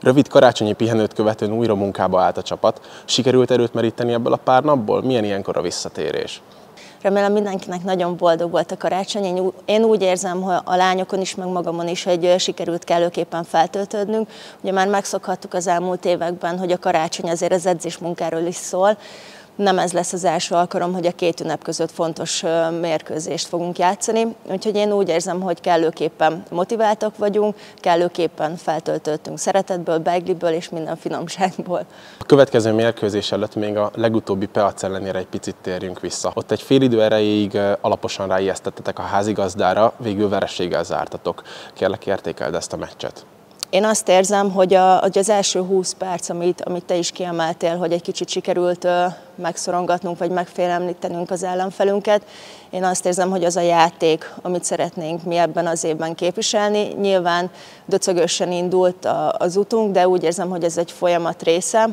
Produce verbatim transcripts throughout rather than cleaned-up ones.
Rövid karácsonyi pihenőt követően újra munkába állt a csapat. Sikerült erőt meríteni ebből a pár napból? Milyen ilyenkor a visszatérés? Remélem mindenkinek nagyon boldog volt a karácsony. Én úgy érzem, hogy a lányokon is, meg magamon is, hogy sikerült kellőképpen feltöltődnünk. Ugye már megszokhattuk az elmúlt években, hogy a karácsony azért az edzésmunkáról is szól. Nem ez lesz az első alkalom, hogy a két ünnep között fontos mérkőzést fogunk játszani. Úgyhogy én úgy érzem, hogy kellőképpen motiváltak vagyunk, kellőképpen feltöltöttünk szeretetből, beigliből és minden finomságból. A következő mérkőzés előtt még a legutóbbi Peac ellenére egy picit térjünk vissza. Ott egy fél idő erejéig alaposan ráijesztettetek a házigazdára, végül vereséggel zártatok. Kérlek, értékeld ezt a meccset. Én azt érzem, hogy, a, hogy az első húsz perc, amit, amit te is kiemeltél, hogy egy kicsit sikerült uh, megszorongatnunk, vagy megfélemlítenünk az ellenfelünket. Én azt érzem, hogy az a játék, amit szeretnénk mi ebben az évben képviselni. Nyilván döcögösen indult a, az utunk, de úgy érzem, hogy ez egy folyamat része,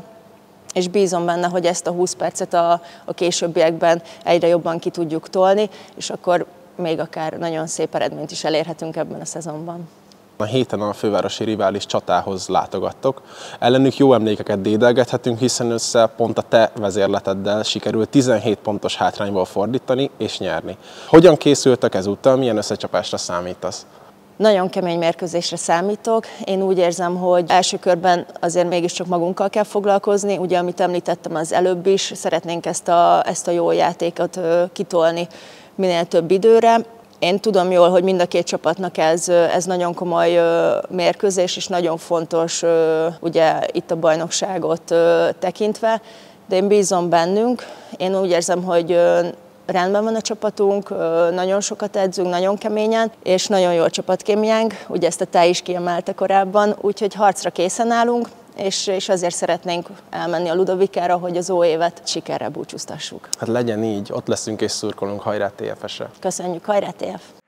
és bízom benne, hogy ezt a húsz percet a, a későbbiekben egyre jobban ki tudjuk tolni, és akkor még akár nagyon szép eredményt is elérhetünk ebben a szezonban. A héten a fővárosi rivális Csatához látogattok. Ellenük jó emlékeket dédelgethetünk, hiszen össze pont a te vezérleteddel sikerült tizenhét pontos hátrányból fordítani és nyerni. Hogyan készültek ezúttal, milyen összecsapásra számítasz? Nagyon kemény mérkőzésre számítok. Én úgy érzem, hogy első körben azért mégiscsak magunkkal kell foglalkozni. Ugye, amit említettem az előbb is, szeretnénk ezt a, ezt a jó játékot kitolni minél több időre. Én tudom jól, hogy mind a két csapatnak ez, ez nagyon komoly mérkőzés, és nagyon fontos ugye itt a bajnokságot tekintve, de én bízom bennünk. Én úgy érzem, hogy rendben van a csapatunk, nagyon sokat edzünk, nagyon keményen, és nagyon jó a csapatkémiánk, ugye ezt a te is kiemelte korábban, úgyhogy harcra készen állunk, és, és azért szeretnénk elmenni a Ludovikára, hogy az új évet sikerrel búcsúztassuk. Hát legyen így, ott leszünk és szurkolunk, hajrá té ef es-re! Köszönjük, hajrá té ef!